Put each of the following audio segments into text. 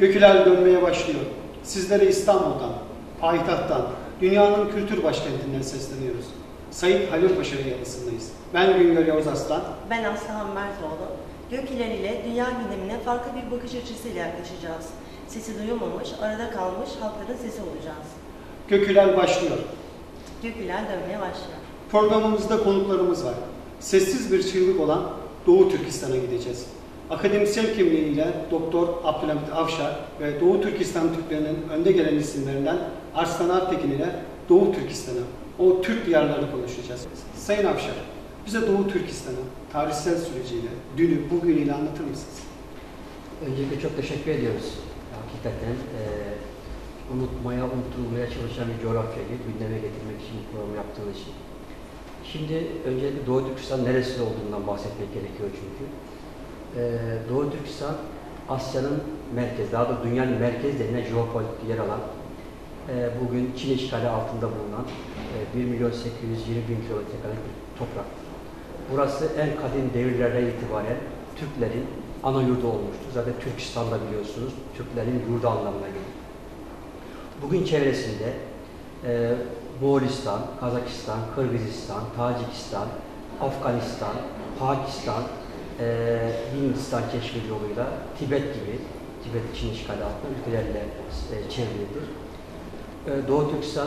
Göküler dönmeye başlıyor. Sizlere İstanbul'dan, payitahttan, dünyanın kültür başkentinden sesleniyoruz. Sayın Halil Paşa'nın yanısındayız. Ben Güngör Yavuz Aslan. Ben Aslıhan Mertoğlu. Göküler ile dünya gündemine farklı bir bakış açısıyla yaklaşacağız. Sesi duyulmamış, arada kalmış halkların sesi olacağız. Göküler başlıyor. Göküler dönmeye başlıyor. Programımızda konuklarımız var. Sessiz bir çığlık olan Doğu Türkistan'a gideceğiz. Akademisyen kimliğiyle Doktor Abdülhamit Avşar ve Doğu Türkistan Türklerinin önde gelen isimlerinden Arslan Alptekin ile Doğu Türkistan'ı, o Türk diyarlarını konuşacağız. Sayın Avşar, bize Doğu Türkistan'ın tarihsel süreciyle, dünü, bugünüyle anlatır mısınız? Öncelikle çok teşekkür ediyoruz. Hakikaten unutulmaya çalışan bir coğrafyayı gündeme getirmek için bu programı yaptığınız için. Şimdi öncelikle Doğu Türkistan neresi olduğundan bahsetmek gerekiyor çünkü. Doğu Türkistan, Asya'nın merkezi, daha da dünyanın merkezlerine jeopolitik yer alan, bugün Çin işgali altında bulunan 1.820.000 kilometrekare bir toprak. Burası en kadim devirlerden itibaren Türklerin ana yurdu olmuştur. Zaten Türkistan'da biliyorsunuz, Türklerin yurdu anlamına gelir. Bugün çevresinde Moğolistan, Kazakistan, Kırgızistan, Tacikistan, Afganistan, Pakistan, Hindistan keşfi yoluyla Tibet gibi, Tibet Çin işgali altında ülkelerle çevrilidir. Doğu Türkistan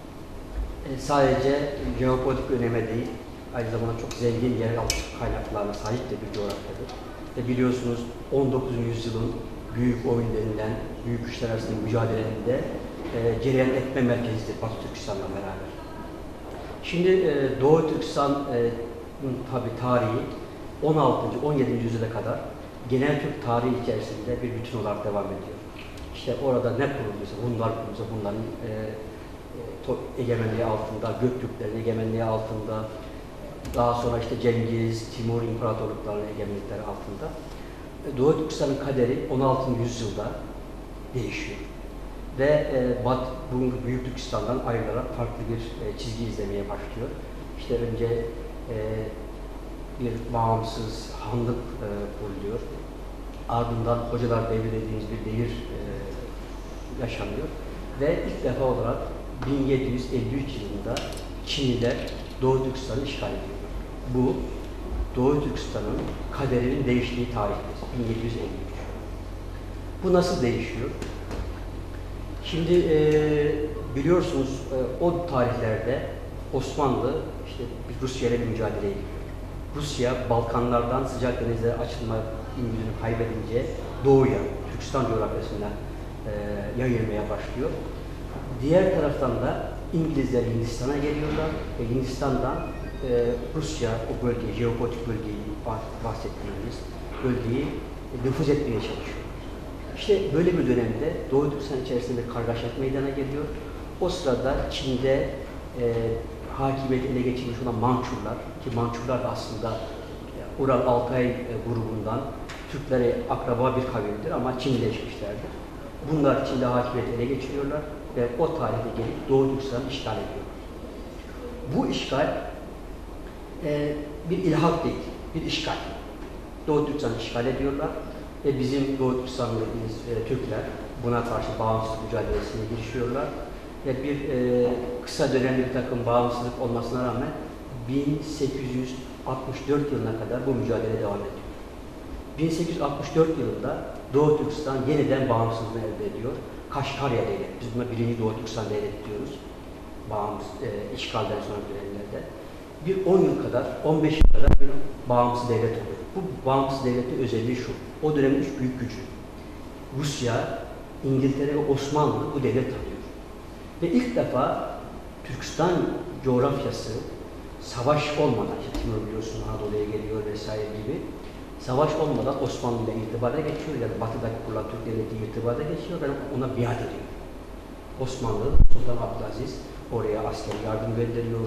sadece jeopolitik öneme değil, aynı zamanda çok zengin yeraltı kaynaklarına sahip de bir coğrafyadır. Ve biliyorsunuz 19. yüzyılın büyük oyun denilen büyük güçler arasındaki mücadelelerinde cereyan etme merkezidir Batı Türkistan'la beraber. Şimdi Doğu Türkistan'ın tabi tarihi 16. 17. yüzyıla kadar genel Türk tarihi içerisinde bir bütün olarak devam ediyor. İşte orada ne kurulduysa, Hunlar kuruluysa bunların egemenliği altında, Göktürklerin egemenliği altında, daha sonra işte Cengiz, Timur imparatorluklarının egemenlikleri altında. Doğu Türkistan'ın kaderi 16. yüzyılda değişiyor. Ve bugün Büyük Türkistan'dan ayrılarak farklı bir çizgi izlemeye başlıyor. İşte önce bir bağımsız hanlık kuruluyor. Ardından Hocalar Devri dediğimiz bir devir yaşanıyor. Ve ilk defa olarak 1753 yılında Çinliler Doğu Türkistan'ı işgal ediyor. Bu Doğu Türkistan'ın kaderinin değiştiği tarihtir. 1753. Bu nasıl değişiyor? Şimdi biliyorsunuz o tarihlerde Osmanlı işte Rusya ile bir mücadele ediyor. Rusya Balkanlardan sıcak denizlere açılma ümidini kaybedince doğuya, Türkistan coğrafyasına yayılmaya başlıyor. Diğer taraftan da İngilizler Hindistan'a geliyorlar ve Hindistan'dan Rusya o bölgeyi, jeopolitik bölgeyi bahsettiğimiz bölgeyi nüfuz etmeye çalışıyor. İşte böyle bir dönemde Doğu Türkistan içerisinde bir kargaşa meydana geliyor. O sırada Çin'de hakimiyeti ele geçirmiş olan Mançurlar, ki Mançurlar da aslında Ural-Altay grubundan Türklere akraba bir kabildir ama Çinleşmişlerdir. Bunlar Çin'de hakimiyeti ele geçiriyorlar ve o tarihte gelip Doğu Türkistan'ı işgal ediyorlar. Bu işgal bir ilhak değil, bir işgal. Doğu Türkistan'ı işgal ediyorlar ve bizim Doğu Türkistanlı Türkler buna karşı bağımsızlık mücadelesine girişiyorlar. Ve bir kısa dönemli bir takım bağımsızlık olmasına rağmen 1864 yılına kadar bu mücadele devam ediyor. 1864 yılında Doğu Türkistan yeniden bağımsızlığını elde ediyor. Kaşgarya Devleti, biz buna 1. Doğu Türkistan Devleti diyoruz. İşgalden sonra dönemlerde. Bir 10 yıl kadar, 15 yıl kadar bir bağımsız devlet oluyor. Bu bağımsız devletin özelliği şu, o dönemin üç büyük gücü. Rusya, İngiltere ve Osmanlı bu devlet tanıyor. Ve ilk defa Türkistan coğrafyası savaş olmadan, işte Timur biliyorsunuz Anadolu'ya geliyor vesaire gibi, savaş olmadan Osmanlı ile irtibata geçiyor ya da batıdaki kurulan Türk devleti irtibata geçiyor ve ona biat ediyor. Osmanlı, Sultan Abdülaziz oraya askeri yardım gönderiyor,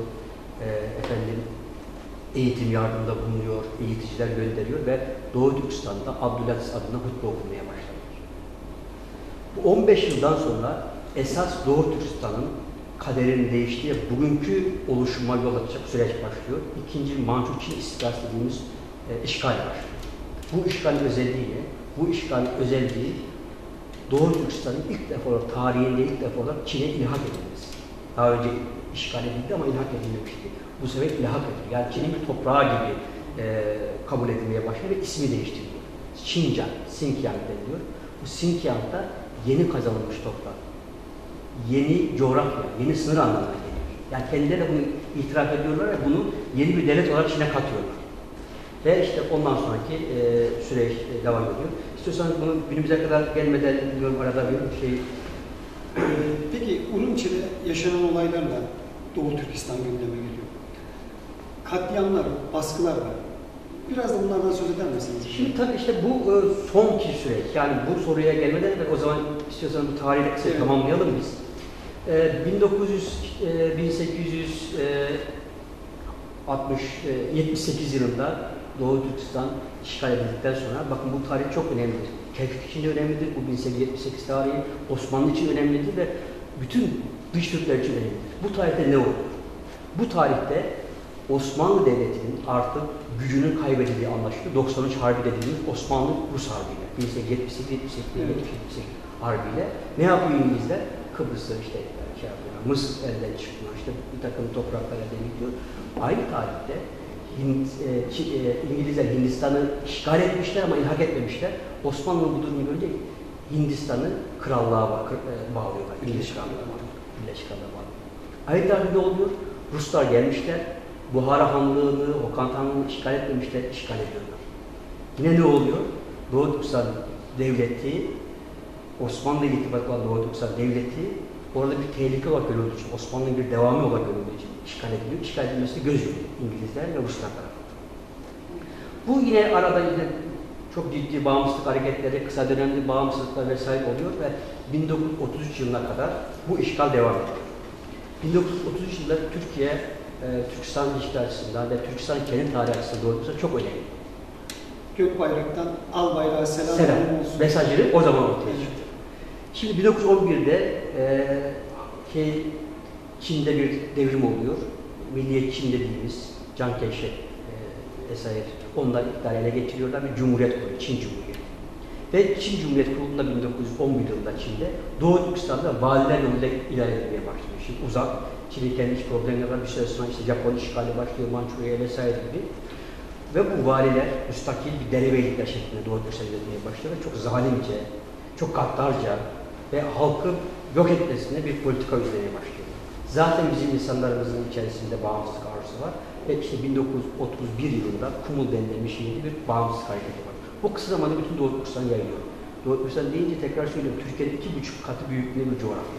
eğitim yardımında bulunuyor, eğiticiler gönderiyor ve Doğu Türkistan'da Abdülaziz adına hutbe okumaya başlamış. Bu 15 yıldan sonra esas Doğu Türkistan'ın kaderinin değiştiği bugünkü oluşuma yol açacak süreç başlıyor. İkinci Mançur-Çin istilası dediğimiz işgal başlıyor. Bu işgalin özelliği Doğu Türkistan'ın ilk defa olarak, tarihinde ilk defa olarak Çin'e ilhak edilmesi. Daha önce işgal edildi ama ilhak edilmemişti. Bu sefer ilhak edildi. Yani Çin'in bir toprağı gibi kabul edilmeye başladı ve ismi değiştiriliyor. Xinjiang, Xinjiang deniliyor. Bu Xinjiang'da yeni kazanılmış toprak, yeni coğrafya, yeni sınır anlamına geliyor. Yani kendileri de bunu itiraf ediyorlar ve bunu yeni bir devlet olarak Çin'e katıyorlar. Ve işte ondan sonraki süreç devam ediyor. İstiyorsanız bunu günümüze kadar gelmeden biliyorum arada bir şey. Peki Urumçi'de yaşanan olaylarla Doğu Türkistan gündeme geliyor. Katliamlar, baskılar var. Biraz da bunlardan söz eder misiniz? Şimdi tabii işte bu sonki süreç. Yani bu soruya gelmeden de o zaman istiyorsanız bu tarihi kısa tamamlayalım biz. 1878 yılında Doğu Türkistan işgal edildikten sonra, bakın bu tarih çok önemlidir. Kerkük için de önemlidir, bu 1878 tarihi Osmanlı için önemlidir ve bütün dış Türkler için önemlidir. Bu tarihte ne olur? Bu tarihte Osmanlı Devleti'nin artık gücünün kaybedildiği anlaşılıyor. 93 Harbi dediğimiz Osmanlı-Rus Harbi'yle, 1878 Harbi'yle ne yapıyor İngilizler? Kıbrıs'ı işte şey yapıyor, Mısır elden çıkıyor, işte bir takım topraklar elden gidiyor. Aynı tarihte İngilizler Hindistan'ı işgal etmişler ama ilhak etmemişler. Osmanlı bu durumu görünce Hindistan'ı krallığa bağlıyorlar. İngiliz krallığına bağlıyorlar. Birleşik Krallığa bağlıyorlar. Aynı tarihte ne oluyor? Ruslar gelmişler. Buhara Hanlığı'nı, Hokan Hanlığı'nı işgal etmemişler, işgal ediyorlar. Yine ne oluyor? Doğu Türkistan Devleti, Osmanlı ile irtibatlı olan Doğu Türkistan Devleti orada bir tehlike olarak görüldüğü için, Osmanlı'nın bir devamı olarak görüldüğü için işgal ediliyor. İşgal edilmesi göz yumuyor İngilizler ve Ruslar tarafından. Bu yine arada yine çok ciddi bağımsızlık hareketleri, kısa dönemli bağımsızlıklar vesaire oluyor ve 1933 yılına kadar bu işgal devam ediyor. 1933 yılında Türkiye, Türkistan ilişki açısından ve Türkistan kendi tarihi açısından doğrultusunda çok önemli. Gök bayraktan al bayrağı selam olsun. Mesajları o zaman ortaya çıktı. Şimdi 1911'de Çin'de bir devrim oluyor. Milliyetçi Çin dediğimiz Chiang Kai-shek vesaire onlar iktidarı ele geçiriyorlar ve cumhuriyet kuruyor, Çin Cumhuriyeti. Ve Çin Cumhuriyeti kurulduğunda 1911 yılında Çin'de Doğu Türkistan'da valiler yoluyla ilerlemeye başlıyor. Şimdi uzak, Çin'in kendi iç problemleri var, bir süre sonra işte Japon işgali başlıyor, Mançurya vesaire gibi. Ve bu valiler müstakil bir derebeylikler şeklinde Doğu Türkistan'a ilerlemeye başlıyor ve çok zalimce, çok gaddarca ve halkı yok etmesine bir politika izlemeye başlıyor. Zaten bizim insanlarımızın içerisinde bağımsızlık arzusu var ve işte 1931 yılında Kumul denilen bir şehirde bir bağımsızlık hareketi var. Bu kısa zamanda bütün Doğu Türkistan'ı yayılıyor. Doğu Türkistan deyince tekrar söylüyorum, Türkiye'nin 2,5 katı büyüklüğünde bir coğrafya.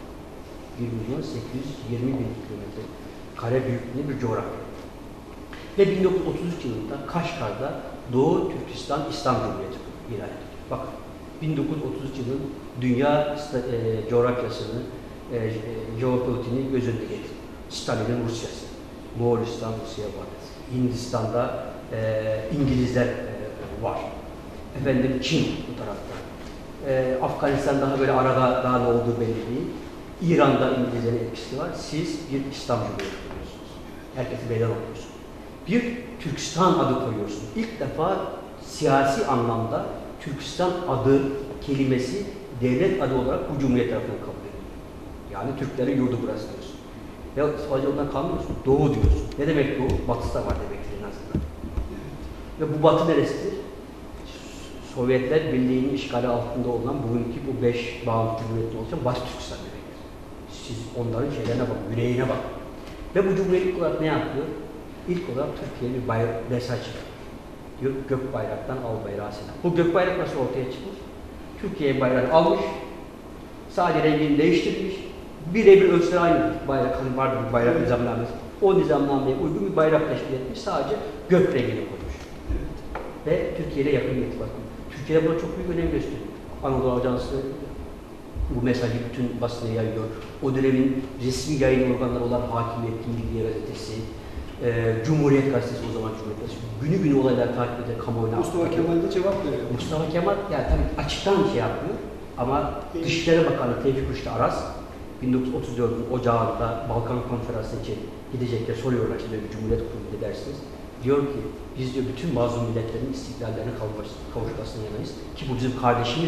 1.820.000 kilometre kare büyüklüğünde bir coğrafya. Ve 1933 yılında Kaşgar'da Doğu Türkistan İslam Cumhuriyeti ilan edildi. Bakın, 1933 yılın dünya coğrafyasını, jeopolitiğini göz önüne getirdi. Stalin'in Rusyası, Moğolistan Rusya'ya var. Hindistan'da İngilizler var. Efendim Çin bu tarafta. Afganistan daha böyle arada daha ne olduğu belli değil. İran'da İngilizlerin etkisi var. Siz bir İslam Cumhuriyeti kuruyorsunuz. Herkesi beyler okuyorsunuz. Bir Türkistan adı koyuyorsunuz. İlk defa siyasi anlamda Türkistan adı kelimesi devlet adı olarak bu Cumhuriyet tarafından kabul ediliyor. Yani Türklerin yurdu burası diyorsun. Ya sadece ondan kalmıyorsun. Doğu diyorsun. Ne demek Doğu? Batısı da var demektir en azından. Ve bu batı neresidir? Sovyetler Birliği'nin işgali altında olan bugünkü bu 5 bağımsız cumhuriyetten oluşan Batı Türkistan demektir. Siz onların şeylerine bakın, yüreğine bakın. Ve bu cumhuriyet olarak ne yapıyor? İlk olarak Türkiye'ye bir mesaj çıkıyor. Diyor gök bayraktan al bayrağı selam. Bu gök bayrak nasıl ortaya çıkmış? Türkiye bayrağını almış, sadece rengini değiştirmiş, birebir ölçüleri aynı bayrak, hani vardı bir bayrak nizamnamesi. O nizamnameye uygun bir bayrak teşkil etmiş, sadece gök rengini koymuş. Ve Türkiye ile yakın bir irtibat kurmuş. Türkiye'de buna çok büyük önem gösteriyor. Anadolu Ajansı bu mesajı bütün basına yayıyor. O dönemin resmi yayın organları olan Hakimiyet, Milliye Gazetesi, Cumhuriyet Gazetesi, o zaman Cumhuriyet Gazetesi, günü günü olaylar takip eder, kamuoyuna Mustafa Kemal de cevap veriyor. Mustafa Kemal, yani tabii açıktan şey yapıyor ama Dışişleri Bakanı Tevfik Rüştü Aras, 1934'ün ocağında Balkan Konferansı için gidecekler, soruyorlar şimdi bir Cumhuriyet kurulu dersiniz. Diyor ki, biz diyor bütün mazlum milletlerin istiklallerine kavuşmasına yanayız ki bu bizim kardeşimizdir.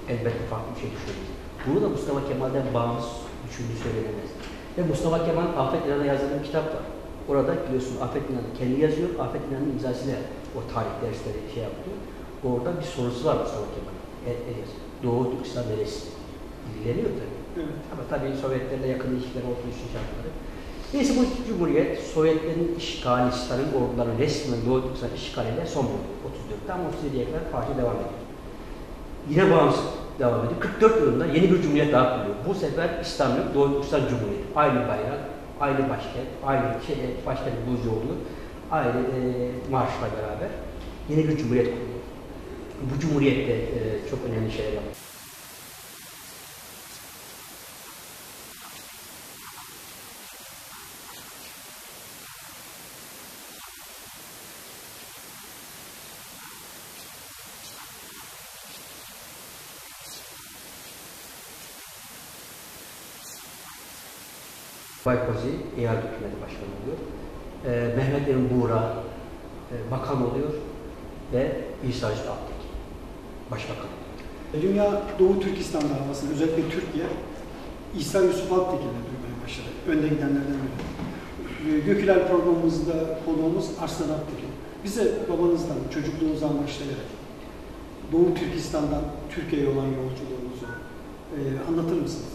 elbette farklı bir şey düşünebilir. Bunu da Mustafa Kemal'den bağımsız düşündüğü söylenemez. Ve Mustafa Kemal'in Afet İnan'a yazdığı bir kitap var. Orada biliyorsun Afet İnan kendi yazıyor, Afet İnan'ın imzasıyla o tarih dersleri şey yapıyor. Orada bir sorusu var Mustafa Kemal'in. Doğu Türkistan neresi? İlgileniyor tabii. Evet. Ama tabii Sovyetlerle yakın ilişkiler olduğu için şartları. Neyse bu Cumhuriyet, Sovyetlerin işgali, Stalin ordularının resmen Doğu Türkistan işgaliyle son buldu. 34'ten 37'ye kadar parti devam ediyor. Yine bağımsız devam ediyor. 44 yılında yeni bir cumhuriyet daha kuruyor. Bu sefer İstanbul Doğu Türkistan Cumhuriyeti. Aynı bayrak, aynı başkent, aynı başkent Buzcuoğlu, aynı marşla beraber yeni bir cumhuriyet kuruyor. Bu cumhuriyette çok önemli şeyler yapıyor. Baykozi eyalet hükümeti başkanı oluyor. Mehmet Emin Buğra bakan oluyor ve İsa Yusuf Aktekin başbakan oluyor. Dünya Doğu Türkistan davasını özellikle Türkiye İsa Yusuf Aktekin'le duymaya başladı. Önde gidenlerden biri. Gökhiler programımızda konuğumuz Arslan Aktekin. Bize babanızdan, çocukluğunuzdan başlayarak Doğu Türkistan'dan Türkiye'ye olan yolculuğunuzu anlatır mısınız?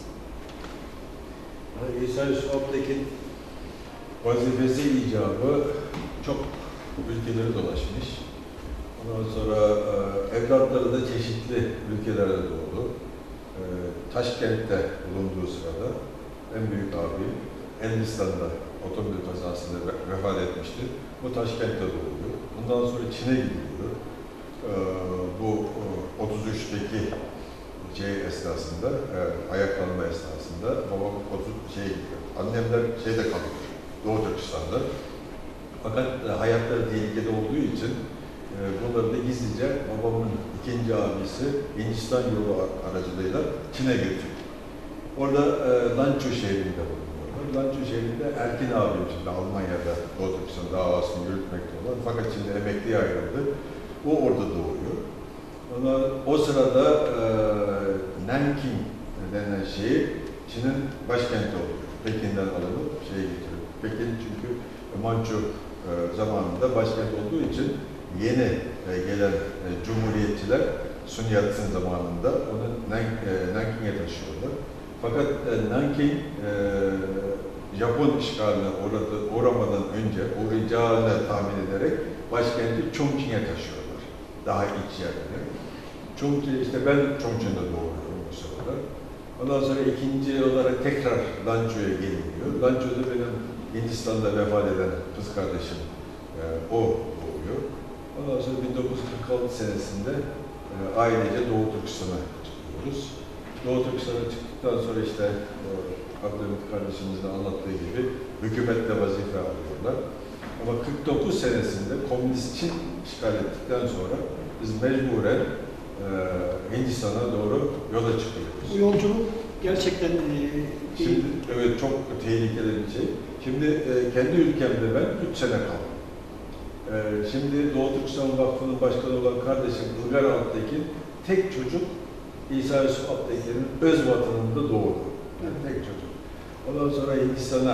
İsa Yusuf Aktekin vazifesi icabı çok ülkeleri dolaşmış. Ondan sonra evlatları da çeşitli ülkelerde doğdu. Taşkent'te bulunduğu sırada en büyük abim Hindistan'da otomobil kazasında vefat etmişti. Bu Taşkent'te doğuyor. Bundan sonra Çin'e gidiyor. Bu 33'teki esnasında, ayaklanma esnasında babam annemler şeyde kalıyor, Doğu Türkistan'da. Fakat hayatları tehlikede olduğu için bunları da gizlice babamın ikinci abisi Hindistan yolu aracılığıyla Çin'e götürüyor. Orada Lanço şehrinde bulunuyorlar. Lanço şehrinde Erkin abim şimdi Almanya'da Doğu Türkistan davasını yürütmekte olan, fakat şimdi emekliye ayrıldı. O orada doğuyor. O sırada Nanking denen şehir Çin'in başkenti oluyor. Pekin'den alınıp getiriyor. Pekin çünkü Mançu zamanında başkent olduğu için yeni gelen cumhuriyetçiler Sun Yat-sen zamanında onu Nanking'e taşıyorlar. Fakat Nanking Japon işgaline uğramadan önce uğrayacağını tahmin ederek başkenti Chongqing'e taşıyorlar. Daha iç yerine. Chongqing, işte ben Chongqing'de doğuyorum bu sırada. Ondan sonra ikinci olarak tekrar Lanço'ya geliniyor. Lanço'da benim Hindistan'da vefat eden kız kardeşim o doğuyor. Ondan sonra 1946 senesinde ailece Doğu Türkistan'a çıkıyoruz. Doğu Türkistan'a çıktıktan sonra işte Abdülhamit kardeşimizin anlattığı gibi hükümetle vazife alıyorlar. Ama 49 senesinde Komünist Çin işgal ettikten sonra biz mecburen Hindistan'a doğru yola çıkıyoruz. Bu yolculuk gerçekten şimdi, evet, çok tehlikeli bir şey. Şimdi kendi ülkemde ben 3 sene kaldım. Şimdi Doğu Türkistan Vakfı'nın başkanı olan kardeşim Ilgar Alptekin tek çocuk İsa Yusuf Aktekin'in öz vatanında doğdu. Yani tek çocuk. Ondan sonra Hindistan'a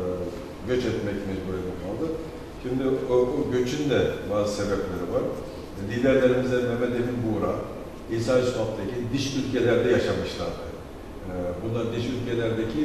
göç etmek mecburiyeti kaldı. Şimdi o göçün de bazı sebepleri var. Liderlerimizden Mehmet Emin Buğra, İsa Yusuf Aktekin dış ülkelerde yaşamışlardı. Bunlar dış ülkelerdeki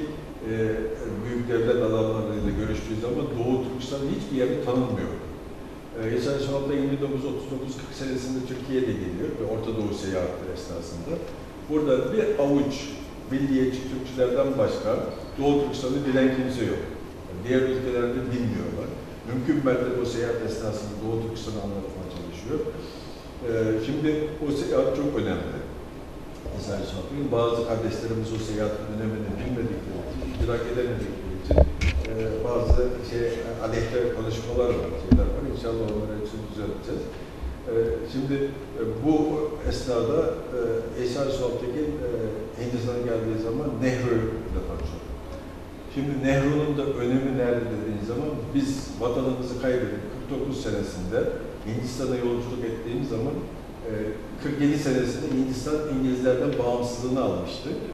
büyük devlet adamlarıyla görüştüğü zaman Doğu Türkistan'ın hiçbir yeri tanınmıyor. İsa Yusuf Aktekin 1939-40 senesinde Türkiye'de geliyor ve Orta Doğu seyahatleri esnasında. Burada bir avuç milliyetçi Türkçülerden başka Doğu Türkistan'ı bilen kimse yok. Yani diğer ülkelerde bilmiyorlar. Mümkün mertebe o seyahat esnasında Doğu Türkistan'ı anlatmaya çalışıyor. Şimdi o seyahat çok önemli. İsa Yusuf Aktekin, bazı kardeşlerimiz o seyahatin önemini bilmedikleri için, idrak edemedikleri için bazı aleyhte konuşmalar var, şeyler var. İnşallah onları hepsini düzelteceğiz. Şimdi bu esnada İsa Yusuf Aktekin Hindistan'a geldiği zaman Nehru ile tanışıyor. Şimdi Nehru'nun da önemi nerede dediğiniz zaman biz vatanımızı kaybedip 49 senesinde Hindistan'a yolculuk ettiğimiz zaman 47 senesinde Hindistan İngilizlerden bağımsızlığını almıştı.